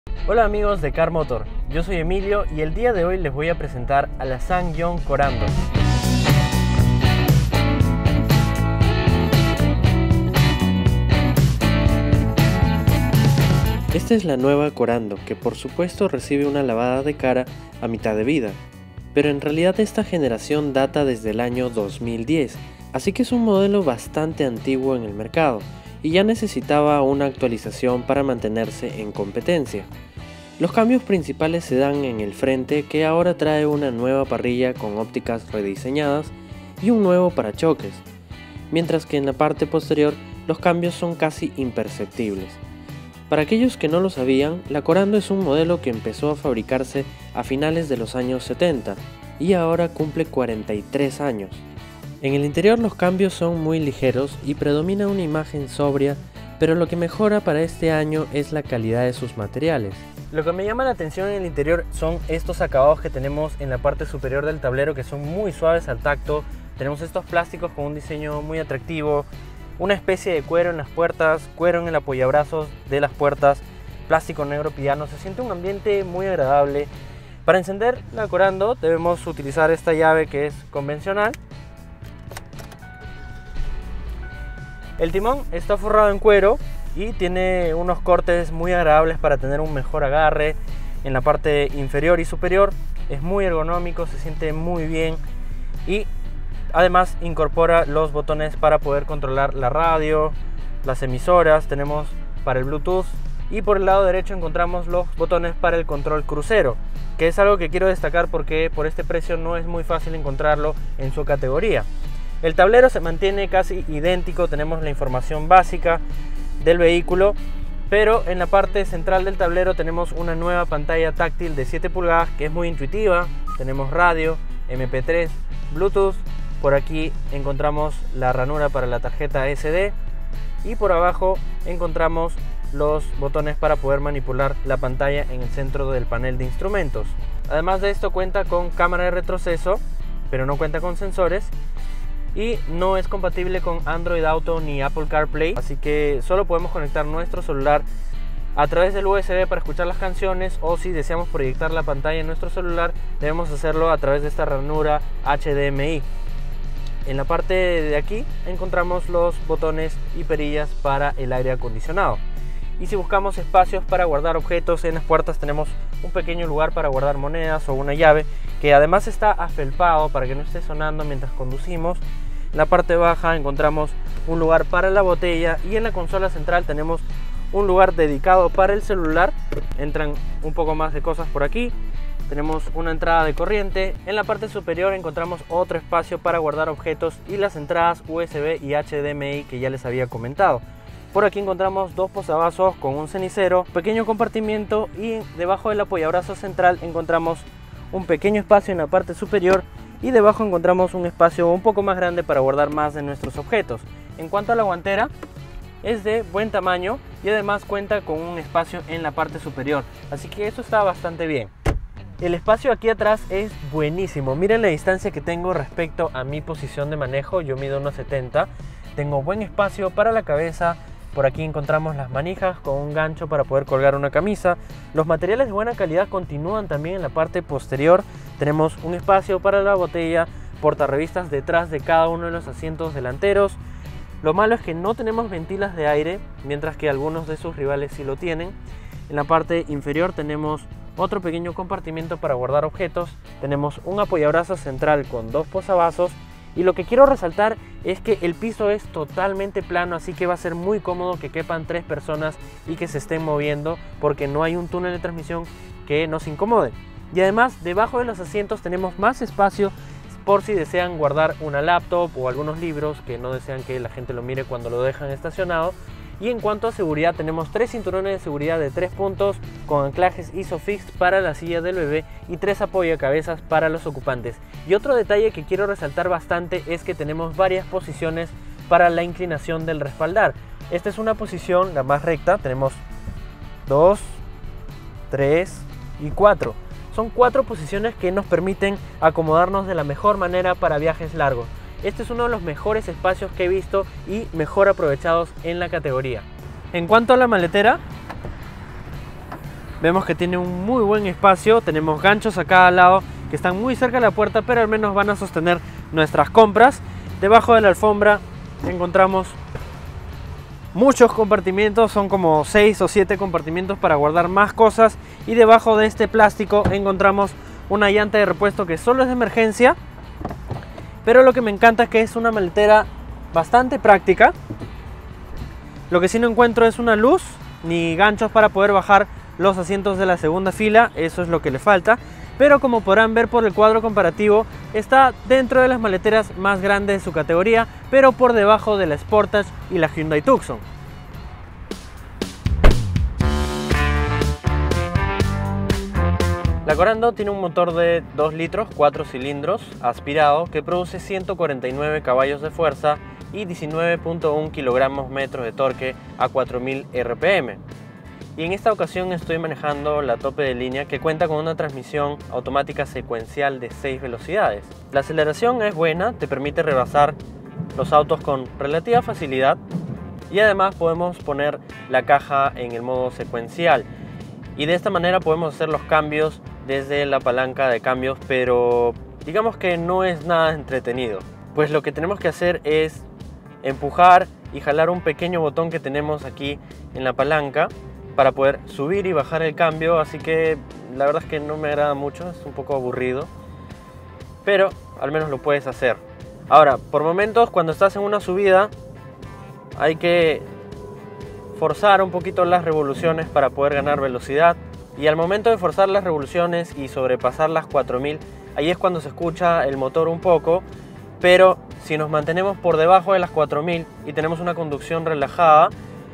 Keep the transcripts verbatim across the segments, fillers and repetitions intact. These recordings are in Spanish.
Hola amigos de Car Motor, yo soy Emilio y el día de hoy les voy a presentar a la SsangYong Corando. Esta es la nueva Corando, que por supuesto recibe una lavada de cara a mitad de vida, pero en realidad esta generación data desde el año dos mil diez, así que es un modelo bastante antiguo en el mercado y ya necesitaba una actualización para mantenerse en competencia. Los cambios principales se dan en el frente, que ahora trae una nueva parrilla con ópticas rediseñadas y un nuevo parachoques, mientras que en la parte posterior los cambios son casi imperceptibles. Para aquellos que no lo sabían, la Corando es un modelo que empezó a fabricarse a finales de los años setenta y ahora cumple cuarenta y tres años. En el interior los cambios son muy ligeros y predomina una imagen sobria, pero lo que mejora para este año es la calidad de sus materiales. Lo que me llama la atención en el interior son estos acabados que tenemos en la parte superior del tablero, que son muy suaves al tacto. Tenemos estos plásticos con un diseño muy atractivo, una especie de cuero en las puertas, cuero en el apoyabrazos de las puertas, plástico negro piano. Se siente un ambiente muy agradable. Para encender la Corando debemos utilizar esta llave que es convencional. El timón está forrado en cuero y tiene unos cortes muy agradables para tener un mejor agarre en la parte inferior y superior. Es muy ergonómico, se siente muy bien y además incorpora los botones para poder controlar la radio, las emisoras. Tenemos para el Bluetooth y por el lado derecho encontramos los botones para el control crucero, que es algo que quiero destacar porque por este precio no es muy fácil encontrarlo en su categoría. El tablero se mantiene casi idéntico, tenemos la información básica del vehículo, pero en la parte central del tablero tenemos una nueva pantalla táctil de siete pulgadas que es muy intuitiva. Tenemos radio, eme pe tres, Bluetooth. Por aquí encontramos la ranura para la tarjeta ese de y por abajo encontramos los botones para poder manipular la pantalla en el centro del panel de instrumentos. Además de esto cuenta con cámara de retroceso, pero no cuenta con sensores y no es compatible con Android Auto ni Apple CarPlay, así que solo podemos conectar nuestro celular a través del u ese be para escuchar las canciones, o si deseamos proyectar la pantalla en nuestro celular debemos hacerlo a través de esta ranura hache de eme i. En la parte de aquí encontramos los botones y perillas para el aire acondicionado. Y si buscamos espacios para guardar objetos, en las puertas tenemos un pequeño lugar para guardar monedas o una llave, que además está afelpado para que no esté sonando mientras conducimos. En la parte baja encontramos un lugar para la botella y en la consola central tenemos un lugar dedicado para el celular. Entran un poco más de cosas por aquí. Tenemos una entrada de corriente. En la parte superior encontramos otro espacio para guardar objetos y las entradas u ese be y hache de eme i que ya les había comentado. Por aquí encontramos dos posavasos con un cenicero, pequeño compartimiento, y debajo del apoyabrazo central encontramos un pequeño espacio en la parte superior y debajo encontramos un espacio un poco más grande para guardar más de nuestros objetos. En cuanto a la guantera, es de buen tamaño y además cuenta con un espacio en la parte superior, así que eso está bastante bien. El espacio aquí atrás es buenísimo. Miren la distancia que tengo respecto a mi posición de manejo. Yo mido uno setenta, tengo buen espacio para la cabeza. Por aquí encontramos las manijas con un gancho para poder colgar una camisa. Los materiales de buena calidad continúan también en la parte posterior. Tenemos un espacio para la botella, portarrevistas detrás de cada uno de los asientos delanteros. Lo malo es que no tenemos ventilas de aire, mientras que algunos de sus rivales sí lo tienen. En la parte inferior tenemos otro pequeño compartimiento para guardar objetos. Tenemos un apoyabrazos central con dos posavasos. Y lo que quiero resaltar es que el piso es totalmente plano, así que va a ser muy cómodo que quepan tres personas y que se estén moviendo, porque no hay un túnel de transmisión que nos incomode. Y además debajo de los asientos tenemos más espacio por si desean guardar una laptop o algunos libros que no desean que la gente lo mire cuando lo dejan estacionado. Y en cuanto a seguridad, tenemos tres cinturones de seguridad de tres puntos con anclajes ISOFIX para la silla del bebé y tres apoyacabezas para los ocupantes. Y otro detalle que quiero resaltar bastante es que tenemos varias posiciones para la inclinación del respaldar. Esta es una posición, la más recta. Tenemos dos, tres y cuatro. Son cuatro posiciones que nos permiten acomodarnos de la mejor manera para viajes largos. Este es uno de los mejores espacios que he visto y mejor aprovechados en la categoría. En cuanto a la maletera, Vemos que tiene un muy buen espacio, tenemos ganchos a cada lado que están muy cerca de la puerta, pero al menos van a sostener nuestras compras. Debajo de la alfombra encontramos muchos compartimientos, son como seis o siete compartimientos para guardar más cosas, y debajo de este plástico encontramos una llanta de repuesto que solo es de emergencia, pero lo que me encanta es que es una maletera bastante práctica. Lo que sí no encuentro es una luz ni ganchos para poder bajar los asientos de la segunda fila, eso es lo que le falta, pero como podrán ver por el cuadro comparativo, está dentro de las maleteras más grandes de su categoría, pero por debajo de la Sportage y la Hyundai Tucson. La Corando tiene un motor de dos litros, cuatro cilindros, aspirado, que produce ciento cuarenta y nueve caballos de fuerza y diecinueve punto uno kilogramos metros de torque a cuatro mil R P M. Y en esta ocasión estoy manejando la tope de línea, que cuenta con una transmisión automática secuencial de seis velocidades. La aceleración es buena, te permite rebasar los autos con relativa facilidad, y además podemos poner la caja en el modo secuencial, y de esta manera podemos hacer los cambios desde la palanca de cambios, pero digamos que no es nada entretenido, pues lo que tenemos que hacer es empujar y jalar un pequeño botón que tenemos aquí en la palanca para poder subir y bajar el cambio, así que la verdad es que no me agrada mucho, es un poco aburrido, pero al menos lo puedes hacer. Ahora, por momentos cuando estás en una subida hay que forzar un poquito las revoluciones para poder ganar velocidad, y al momento de forzar las revoluciones y sobrepasar las cuatro mil, ahí es cuando se escucha el motor un poco, pero si nos mantenemos por debajo de las cuatro mil y tenemos una conducción relajada,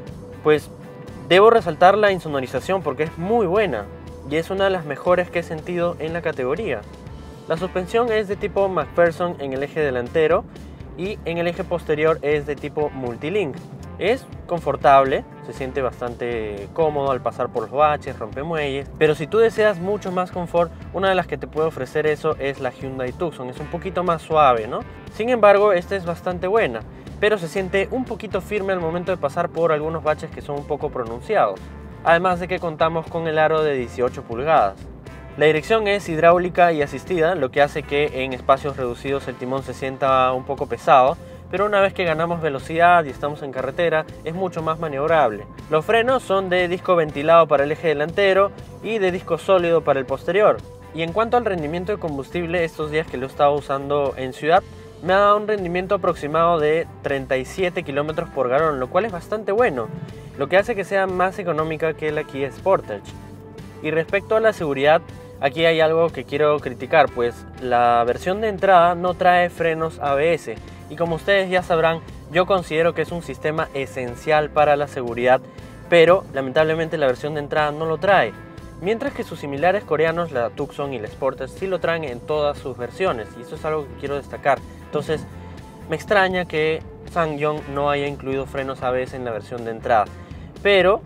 pues debo resaltar la insonorización porque es muy buena y es una de las mejores que he sentido en la categoría. La suspensión es de tipo McPherson en el eje delantero y en el eje posterior es de tipo Multilink. Es confortable, se siente bastante cómodo al pasar por los baches, rompemuelles, pero si tú deseas mucho más confort, una de las que te puede ofrecer eso es la Hyundai Tucson. Es un poquito más suave, ¿no? Sin embargo, esta es bastante buena, pero se siente un poquito firme al momento de pasar por algunos baches que son un poco pronunciados, además de que contamos con el aro de dieciocho pulgadas. La dirección es hidráulica y asistida, lo que hace que en espacios reducidos el timón se sienta un poco pesado, pero una vez que ganamos velocidad y estamos en carretera es mucho más maniobrable. Los frenos son de disco ventilado para el eje delantero y de disco sólido para el posterior. Y en cuanto al rendimiento de combustible, estos días que lo he estado usando en ciudad, me ha dado un rendimiento aproximado de treinta y siete kilómetros por galón, lo cual es bastante bueno, lo que hace que sea más económica que la Kia Sportage. Y respecto a la seguridad, aquí hay algo que quiero criticar, pues la versión de entrada no trae frenos A B S, y como ustedes ya sabrán, yo considero que es un sistema esencial para la seguridad, pero lamentablemente la versión de entrada no lo trae, mientras que sus similares coreanos, la Tucson y la Sportage, sí lo traen en todas sus versiones, y eso es algo que quiero destacar. Entonces me extraña que SsangYong no haya incluido frenos A B S en la versión de entrada, pero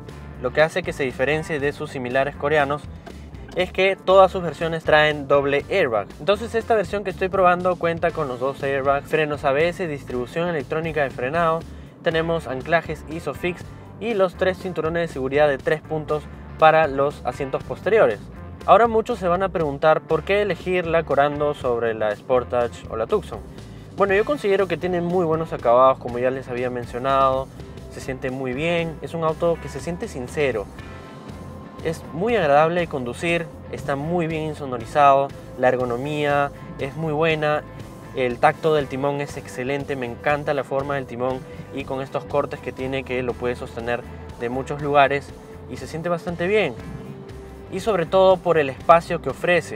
lo que hace que se diferencie de sus similares coreanos es que todas sus versiones traen doble airbag. Entonces esta versión que estoy probando cuenta con los dos airbags, frenos A B S, distribución electrónica de frenado, tenemos anclajes ISOFIX y los tres cinturones de seguridad de tres puntos para los asientos posteriores. Ahora muchos se van a preguntar por qué elegir la Corando sobre la Sportage o la Tucson. Bueno, yo considero que tiene muy buenos acabados, como ya les había mencionado, se siente muy bien, es un auto que se siente sincero. Es muy agradable de conducir, está muy bien insonorizado, la ergonomía es muy buena, el tacto del timón es excelente, me encanta la forma del timón y con estos cortes que tiene que lo puede sostener de muchos lugares y se siente bastante bien. Y sobre todo por el espacio que ofrece.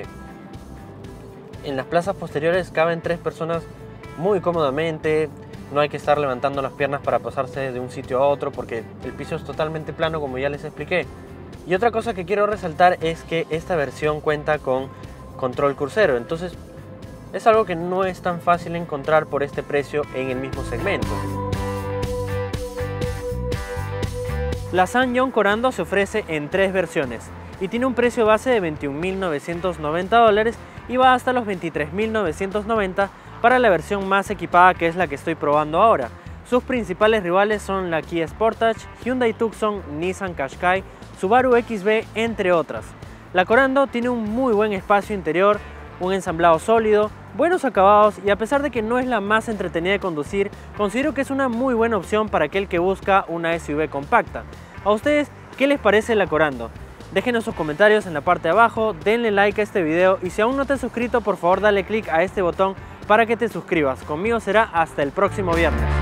En las plazas posteriores caben tres personas muy cómodamente, no hay que estar levantando las piernas para pasarse de un sitio a otro porque el piso es totalmente plano, como ya les expliqué. Y otra cosa que quiero resaltar es que esta versión cuenta con control crucero, entonces es algo que no es tan fácil encontrar por este precio en el mismo segmento. La SsangYong Corando se ofrece en tres versiones y tiene un precio base de veintiún mil novecientos noventa dólares y va hasta los veintitrés mil novecientos noventa para la versión más equipada, que es la que estoy probando ahora. Sus principales rivales son la Kia Sportage, Hyundai Tucson, Nissan Qashqai, Subaru X B, entre otras. La Corando tiene un muy buen espacio interior, un ensamblado sólido, buenos acabados y a pesar de que no es la más entretenida de conducir, considero que es una muy buena opción para aquel que busca una S U V compacta. ¿A ustedes qué les parece la Corando? Déjenos sus comentarios en la parte de abajo, denle like a este video y si aún no te has suscrito, por favor dale click a este botón para que te suscribas. Conmigo será hasta el próximo viernes.